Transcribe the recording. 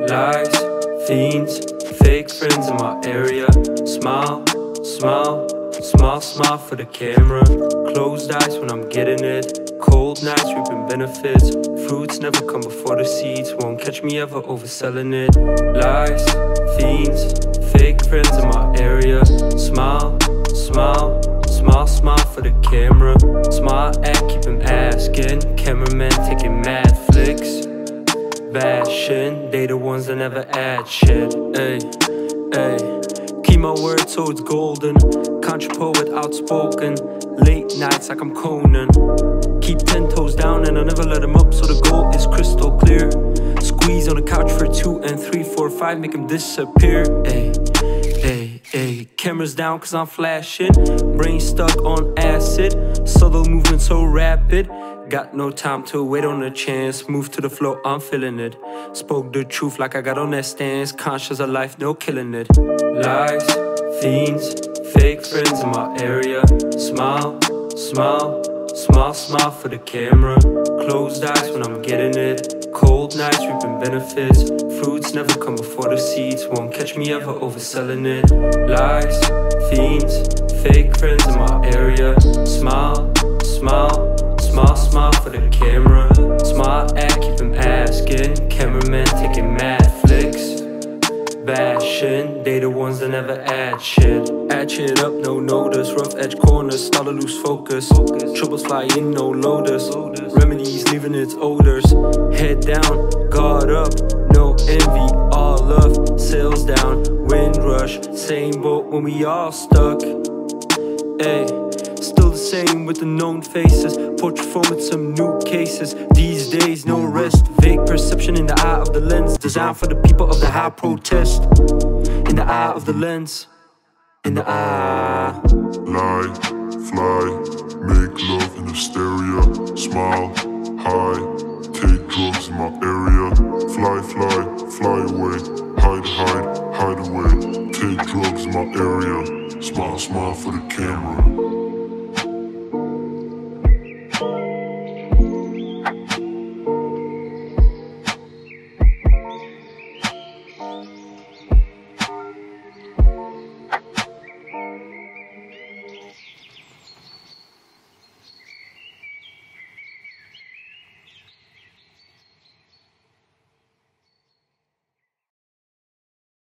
Lies, fiends, fake friends in my area. Smile, smile, smile, smile for the camera. Closed eyes when I'm getting it. Cold nights reaping benefits. Fruits never come before the seeds. Won't catch me ever overselling it. Lies, fiends, fake friends in my area. Smile, smile, smile, smile for the camera. Smile at, keep him asking. Cameraman taking mad flicks. Bashing, they the ones that never add shit. Ay, ay. Keep my word so it's golden. Country poet outspoken. Late nights like I'm Conan. Keep 10 toes down and I never let them up, so the goal is crystal clear. Squeeze on the couch for 2 and 3, 4, 5, make them disappear. Ay, ay, ay. Cameras down cause I'm flashing. Brain stuck on acid. Subtle movement so rapid. Got no time to wait on a chance. Move to the flow, I'm feeling it. Spoke the truth like I got on that stance. Conscious of life, no killing it. Lies, fiends, fake friends in my area. Smile, smile, smile, smile for the camera. Closed eyes when I'm getting it. Cold nights reaping benefits. Fruits never come before the seeds. Won't catch me ever overselling it. Lies, fiends, fake friends in my area. Smile, smile, smile, smile for the camera. Smile at, keep him asking. Cameraman taking mad flicks. Bashing, they the ones that never add shit. Add shit up, no notice. Rough edge corners, start to lose focus. Troubles fly in, no lotus. Remedies leaving its odors. Head down, guard up, no envy, all love. Sails down, wind rush. Same boat when we all stuck. Ay. Still the same with the known faces. Portrait form with some new cases. These days no rest. Vague perception in the eye of the lens. Designed for the people of the high protest. In the eye of the lens. In the eye. Lie, fly, make love in hysteria. Smile, high, take drugs in my area.